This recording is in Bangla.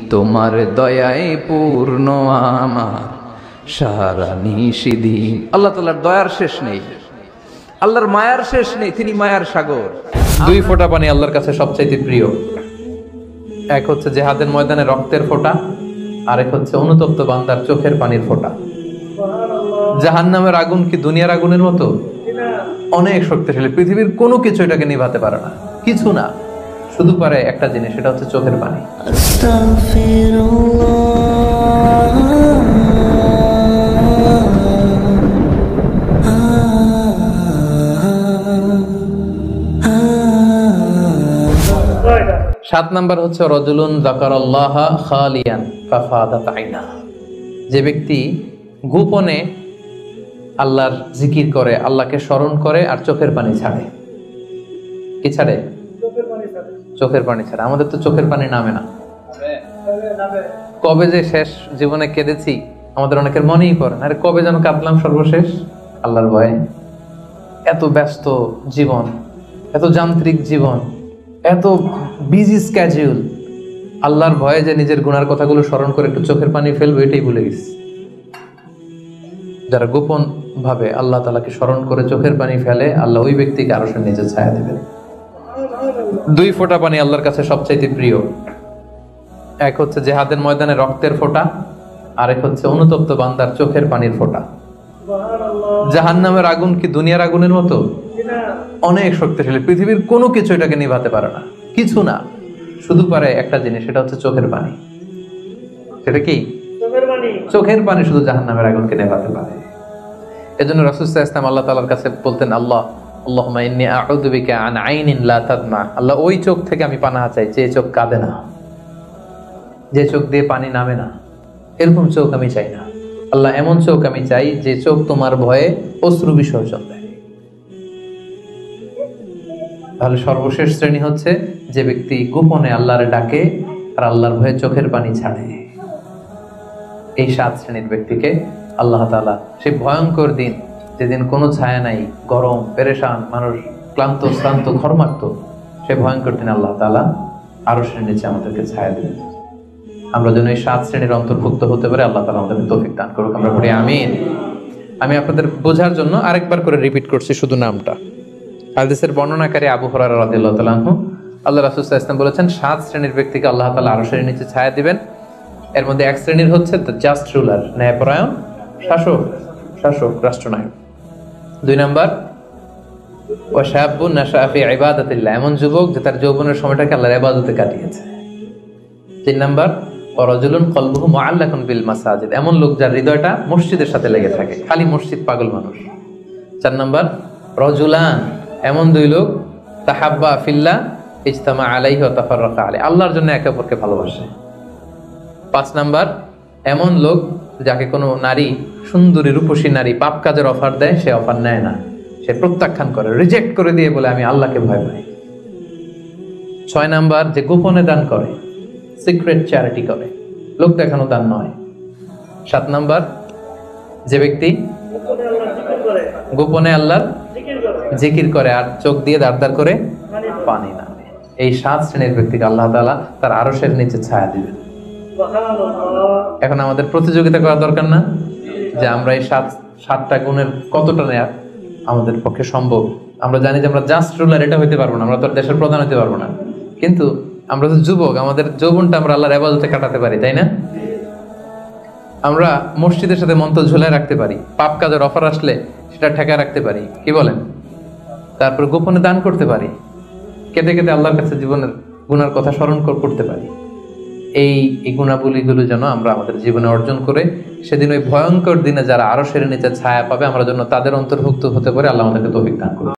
তোমার দয়ায় পূর্ণ আমার সারা নিশিদিন। আল্লাহ তাআলার দয়ার শেষ নেই, আল্লাহর মায়ার শেষ নেই, তিনি মায়ার সাগর। দুই ফোঁটা পানি আল্লাহর কাছে সবচাইতে প্রিয়। এক হচ্ছে জিহাদের ময়দানে রক্তের ফোঁটা, আরেক হচ্ছে অনুতপ্ত বান্দার চোখের পানির ফোঁটা। জাহান্নামের আগুন কি দুনিয়ার আগুনের মতো? অনেক শক্তিশালী, পৃথিবীর কোনো কিছু এটাকে নিভাতে পারে না, কিছু না, শুধু পারে একটা জিনিস, সেটা হচ্ছে চোখের পানি। সাত নাম্বার হচ্ছে রাজুলুন যাকারাল্লাহ খালিয়ান ফাফাদাত আইনা। যে ব্যক্তি গোপনে আল্লাহর জিকির করে, আল্লাহকে স্মরণ করে আর চোখের পানি ছাড়ে। কি ছাড়ে? চোখের পানি ছাড়ে। আমাদের তো চোখের পানি নামে না। কবে যে শেষ জীবনে কেঁদেছি আমাদের অনেকের মনেই পড়ে না। আরে কবে যেন কাঁদলাম সর্বশেষ? আল্লাহর ভয়ে। এত ব্যস্ত জীবন, এত যান্ত্রিক জীবন, এত বিজি স্ক্যাডিউল, আল্লাহর ভয়ে যে নিজের গুনার কথাগুলো স্মরণ করে একটু চোখের পানি ফেলবো এটাই ভুলে গেছি। যারা গোপন ভাবে আল্লাহ তাআলাকে স্মরণ করে চোখের পানি ফেলে, আল্লাহ ওই ব্যক্তিকে আরশের নিচে ছায়া দিবেন। দুই ফোঁটা পানি আল্লাহর কাছে সবচাইতে প্রিয়। এক হচ্ছে জিহাদের ময়দানে রক্তের ফোঁটা, আরেক হচ্ছে অনুতপ্ত বান্দার চোখের পানির ফোঁটা। জাহান্নামের আগুন কি দুনিয়ার আগুনের মতো? অনেক শক্তিশালী, পৃথিবীর কোনো কিছু এটাকে নিভাতে পারে না, কিছু না, শুধু পারে একটা জিনিস, সেটা হচ্ছে চোখের পানি। সেটা কি? চোখের পানি শুধু জাহান্নামের আগুনকে নেভাতে পারে। এজন্য রাসূল সাল্লাল্লাহু আলাইহি ওয়াসাল্লাম আল্লাহ তাআলার কাছে বলতেন, আল্লাহুম্মা ইন্নী আউযু বিকা আন আইনিন লা তাদমা। আল্লাহ, ওই চোখ থেকে আমি পানাহ চাই যে চোখ কাঁদে না, যে চোখ দিয়ে পানি নামে না, এরকম চোখ আমি চাই না। আল্লাহ, এমন চোখ আমি চাই যে চোখ তোমার ভয়ে অশ্রু বিসর্জন দেয়। তাহলে সর্বশেষ শ্রেণী হচ্ছে যে ব্যক্তি গোপনে আল্লাহর ডাকে আর আল্লাহর ভয়ে চোখের পানি ছাড়ে। এই 7 শ্রেণীর ব্যক্তিকে আল্লাহ তাআলা সেই ভয়ঙ্কর দিন, যেদিন কোনো ছায়া নাই, গরম, পেরেশান, মানুষ ক্লান্ত শ্রান্ত ঘর্মাক্ত, সেই ভয়ঙ্কর দিন আল্লাহ তাআলা আরশের নিচে আমাদেরকে ছায়া দেবেন। আমরা যেন এই 7 শ্রেণীর অন্তর্ভুক্ত হতে পারে, আল্লাহ তাআলা আমাদের তৌফিক দান করুক। আমরা বলি আমিন। আমি আপনাদের বোঝার জন্য আরেকবার করে রিপিট করছি শুধু নামটা। হাদিসের বর্ণনাকারী আবু হুরায়রা রাদিয়াল্লাহু তাআলা আনহু, আল্লাহ রাসূল সাল্লাল্লাহু আলাইহি ওয়াসাল্লাম বলেছেন 7 শ্রেণীর ব্যক্তিকে আল্লাহ তাআলা আরশের নিচে ছায়া দিবেন। এর মধ্যে এক শ্রেণীর হচ্ছে দ্য জাস্ট রুলার, ন্যায়পরায়ণ শাসক, রাষ্ট্রনায়ক। 2 নাম্বার ওয়া শাবুন নাশা ফি ইবাদাতিল্লাহ, এমন যুবক যে তার যৌবনের সময়টাকে আল্লাহর ইবাদতে কাটিয়েছে। 3 নাম্বার ওয়া রাজুলুন কলবুহু মুআল্লাকুন বিল মাসাজিদ, এমন লোক যার হৃদয়টা মসজিদের সাথে লেগে থাকে, খালি মসজিদ পাগল মানুষ। 4 নাম্বার রাজুলান, এমন 2 লোক তাহাব্বা ফিল্লাহ ইজতামা আলাইহি ওয়া তাফাররাকা আলাইহি, আল্লাহর জন্য একে অপরকে ভালোবাসে। 5 নাম্বার এমন লোক যাকে কোনো নারী, সুন্দরী রূপসী নারী পাপ কাজের অফার দেয়, সে অফার নেয় না, সে প্রত্যাখ্যান করে, রিজেক্ট করে দিয়ে বলে আমি আল্লাহকে ভয় পাই। 6 নাম্বার যে গোপনে দান করে, সিক্রেট চ্যারিটি করে, লোক দেখানো দান নয়। 7 নাম্বার যে ব্যক্তি গোপনে আল্লাহর জিকির করে আর চোখ দিয়ে দাঁড় করে পানি নামে। এই 7 শ্রেণীর ব্যক্তিকে আল্লাহ তাআলা তার আরশের নিচে ছায়া দিবেন। এখন আমাদের প্রতিযোগিতা করা দরকার না যে আমরা এই 7টা গুণের কতটা নেয়া আমাদের পক্ষে সম্ভব। আমরা জানি যে আমরা জাস্ট রুলার এটা হইতে পারবো না, আমরা তো দেশের প্রধান হইতে পারবো না, কিন্তু আমরা তো যুবক, আমাদের যৌবনটা আমরা আল্লাহর ইবাদতে কাটাতে পারি, তাই না? আমরা মসজিদের সাথে মন্ত ঝুলায় রাখতে পারি, পাপ কাজের অফার আসলে সেটা ঠেকায় রাখতে পারি, কি বলেন? তারপর গোপনে দান করতে পারি, কেঁদে কেঁদে আল্লাহর কাছে জীবনের গুনার কথা স্মরণ করতে পারি। এই গুণাবলীগুলো যেন আমরা আমাদের জীবনে অর্জন করে সেদিন ওই ভয়ঙ্কর দিনে যারা আরশের নিচে ছায়া পাবে, আমরা যেন তাদের অন্তর্ভুক্ত হতে পারে। আল্লাহ আমাদেরকে তৌফিক দান করুন।